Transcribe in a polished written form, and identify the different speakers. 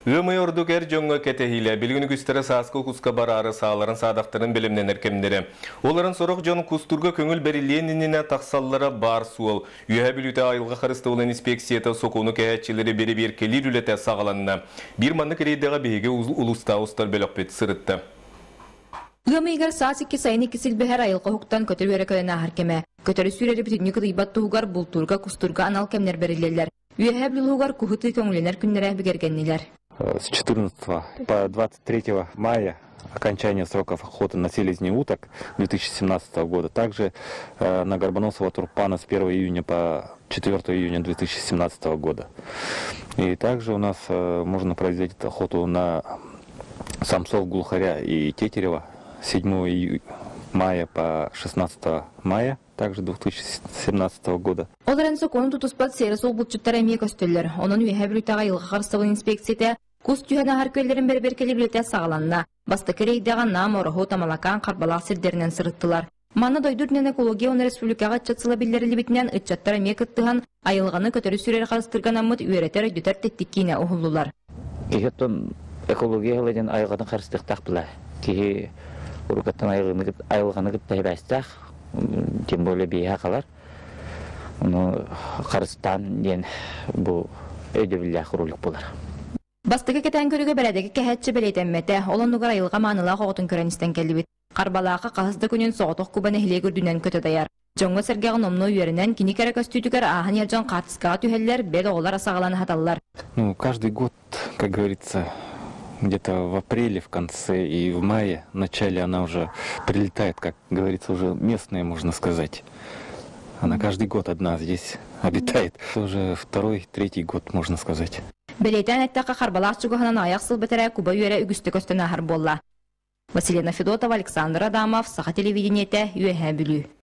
Speaker 1: Өмөй ордук әр жоңға кәтехиле, білгіні күстері сасқы құсқа барары сағаларын садақтарын білімнен әркемдері. Оларын сорақ жон құстурға көңіл бәріленініне тақсаллара бар суыл. Үйе білуті айылға қарысты olan инспекцияты соқуыны кәйәтчілері бері беркелер үлеті сағаланына. Bir манны керейдіға бейге ұлыста ұстар бөлік бет сырытты.
Speaker 2: Өмейгер сасикки сайны кисил бәһәр айылға хуктан көтөр бере көліне әркеме. Көтөрі сүйрері бүтінні қыдайбат туғар бұлтурға құстурға анал кәмнер берілелер. Үйе білуғар күхіті көңіленер күннері бігергеннелер.
Speaker 3: С 14 по 23 мая окончание сроков охоты на селезни уток 2017 года. Также на горбоносого турпана с 1 июня по 4 июня 2017 года. И также у нас можно произвести охоту на самцов глухаря и тетерева 7 мая по 16 мая. Также 2017 года.
Speaker 2: Оларын соқуын тұтыспат сейрі сол бұлтчыттар әмей көстелер. Оның үйе білуттаға елға қарыстығын инспекцияте күз түйәні әркөлерін бәрберкелі білетті сағаланына. Басты керейдіған нам орығы тамалакан қарбалақ сірдерінен сырыттылар. Маны дойдурнен экология оны республикаға чатсыла білдерілі бітінен үтчаттар әмей күттіған айылғаны көтөрі сүрер қарыстырған амыт үйеретер өйдетер теттіккейіне ұғылылар.
Speaker 4: Егеттон экологиялайден айылғаны қарыстықтақ бұла. Кеге ұрғаттан айылғаны күттәйбәстақ. Тем более бия қалар. Қарыстан ден бұл өйдебілі құрулық болар.
Speaker 2: Бастығы кетен көрігі бәрәдегі кәхәтші бәлейтенметі, олон ұғар айылға манылақ оғытын көріністен келі бит. Қарбалақы қағызды күнін соғытық күбін әхіле көрдінен көті даяр. Жоңғы сәргеғын омны үйерінен кені кәрі көстүйдігер ағын ержан қартысқаға түйелер бәді оғылар асағаланы хаталылар.
Speaker 3: Каждый год, как говорится, где-то в апреле, в конце и в мае, в начале она уже прилетает, как говорится, уже местная, можно сказать. Она каждый год одна здесь обитает. Это уже второй, третий год, можно сказать.
Speaker 2: Белейтен әттіқі қарбалақ чүгіғынан аяқ сыл бітірі күбі үйері үгісті көстін ағыр болла. Василина Федотова, Александр Адамов, Саха телевидениеті, үйе білу.